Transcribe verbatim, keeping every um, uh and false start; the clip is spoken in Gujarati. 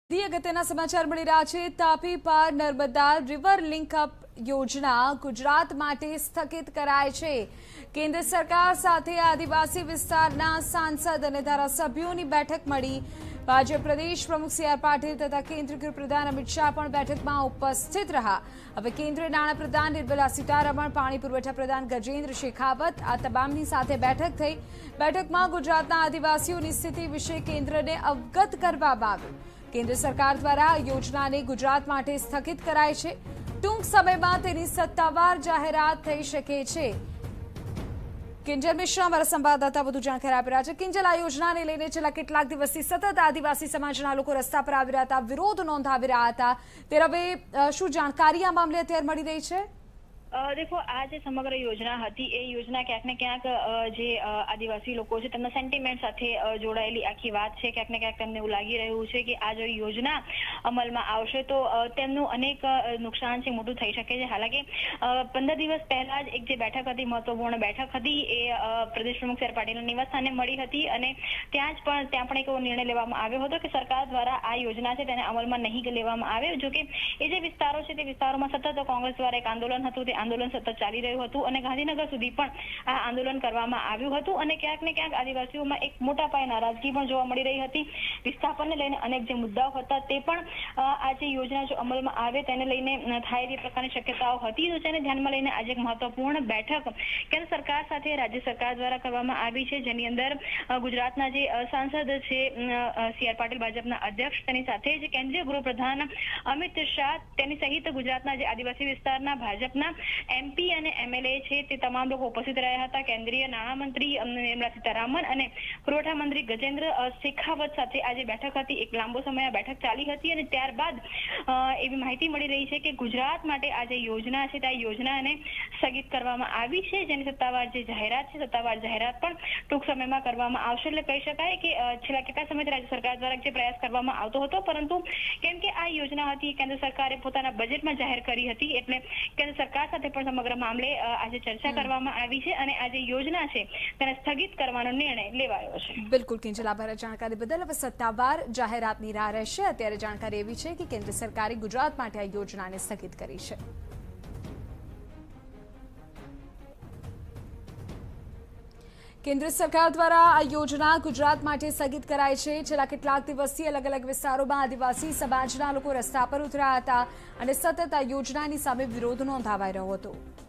અગત્યના સમાચાર મળી રહ્યા છે। તાપી પાર નર્મદા રિવર લિંક અપ યોજના ગુજરાત માટે સ્થગિત કરાઈ છે। કેન્દ્ર સરકાર સાથે આદિવાસી વિસ્તારના સાંસદ અને ધારાસભ્યોની બેઠક મળી। ભાજપ પ્રદેશ પ્રમુખ સી આર પાટીલ તથા કેન્દ્રીય ગૃહપ્રધાન અમિત શાહ પણ બેઠકમાં ઉપસ્થિત રહ્યા। હવે કેન્દ્રીય નાણાપ્રધાન નિર્મલા સીતારમણ, પાણી પુરવઠા પ્રધાન ગજેન્દ્ર શેખાવત આ તમામની સાથે બેઠક થઈ। બેઠકમાં ગુજરાતના આદિવાસીઓની સ્થિતિ વિશે કેન્દ્રને અવગત કરવામાં આવ્યું। केंद्र सरकार द्वारा योजना ने गुजरात माटे स्थगित कराई छे। टूंक समय में तेनी सत्तावार जाहेरात थई शके छे। किंजल मिश्रा हमारा संवाददाता વધુ જાણકારી આપી રહ્યા છે। કિંજલ, આ યોજનાને લઈને છેલ્લા કેટલાક દિવસથી સતત આદિવાસી સમાજના લોકો રસ્તા પર આવી રહ્યા હતા, વિરોધ નોંધાવી રહ્યા હતા। ત્યારે હવે શું જાણકારી આ મામલે અત્યારે મળી રહી છે? देखो आ जे समग्र योजना हती ए योजना क्यांक ने क्यांक जे आदिवासी लोको छे तेमना सेंटिमेंट साथे जोड़ायेली आखी वात छे। क्यांक ने क्यांक तेमने एवुं लागी रह्युं छे के आ जो योजना अमलमां आवशे तो तेमनुं अनेक नुकसान छे मोटुं थई शके छे। हालांकि पंदर दिवस पहला ज एक जे बैठक हती, महत्वपूर्ण बैठक हती, ए प्रदेश प्रमुख सी आर पाटीलना निवासस्थाने मळी हती अने त्यां ज पण त्यां पण एक एवो निर्णय लेवामां आव्यो हतो के सरकार द्वारा आ योजना छे तेने अमलमां नहीं लेवामां आवे। जो के ए जे विस्तारो छे ते विस्तारोमां सतत कांग्रेस द्वारा एक आंदोलन हतुं, आंदोलन सतत चाली रह्युं हतुं अने गांधीनगर सुधी पण आ आंदोलन करवामां आव्युं हतुं अने क्यांक ने क्यांक आदिवासीओमां एक मोटा पाये नाराजगी पण जोवा मळी रही हती। विस्थापनने लईने अनेक जे मुद्दाओ हता ते पण आ जे योजना जो अमलमां आवे तेने लईने थाय एवी प्रकारनी शक्यताओ हती। तो तेने ध्यानमां लईने आज एक महत्वपूर्ण बैठक केंद्र सरकार साथे राज्य सरकार द्वारा करवामां आवी छे, जेनी अंदर गुजरातना जे सांसद छे सी आर पाटील भाजपना अध्यक्ष, तेनी साथे ज केंद्रीय गृहप्रधान अमित शाह तेनी सहित गुजरातना जे आदिवासी विस्ताરના भाजपના एमपी અને एमएलए છે તે તમામ લોકો ઉપસ્થિત રહ્યા હતા। કેન્દ્રીય નાણામંત્રી નિર્મલા સીતારમણ અને પુરવઠા મંત્રી ગજેન્દ્ર શેખાવત સાથે આજે બેઠક હતી। એક લાંબો સમય આ બેઠક ચાલી હતી અને ત્યારબાદ એવી માહિતી મળી રહી છે કે ગુજરાત માટે આ જે યોજના છે તે યોજનાને સ્થગિત કરવામાં આવી છે, જેની સત્તાવાર જે જાહેરાત છે સત્તાવાર જાહેરાત પણ ટૂંક સમયમાં કરવામાં આવશે। એટલે કહી શકાય કે છેલ્લા કેટલા સમયથી રાજ્ય સરકાર દ્વારા જે પ્રયાસ કરવામાં આવતો હતો, પરંતુ કેમ કે આ યોજના હતી કેન્દ્ર સરકારે પોતાના બજેટમાં જાહેર કરી હતી, એટલે કેન્દ્ર સરકાર સાથે પણ સમગ્ર મામલે આજે ચર્ચા કરવામાં આવી છે અને આ જે યોजना છે તેને સ્થગિત કરવાનો નિર્ણય લેવાયો છે। બિલકુલ કિંજલ, આભાર જાણકારી બદલ। હવે સત્તાવાર જાહેરાતની રાહ રહેશે। અત્યારે જાણકારી એવી છે કે કેન્દ્ર સરકારે ગુજરાત માટે આ યોજનાને સ્થગિત કરી છે। केंद्र सरकार द्वारा आ योजना गुजरात माटे स्थगित कराई छे। छेल्ला કેટલાક દિવસથી अलग अलग विस्तारोमां आदिवासी समाजना लोको रस्ता पर उतर्या हता અને સતત આ યોજનાની સામે વિરોધ નોંધાવાઈ રહ્યો હતો।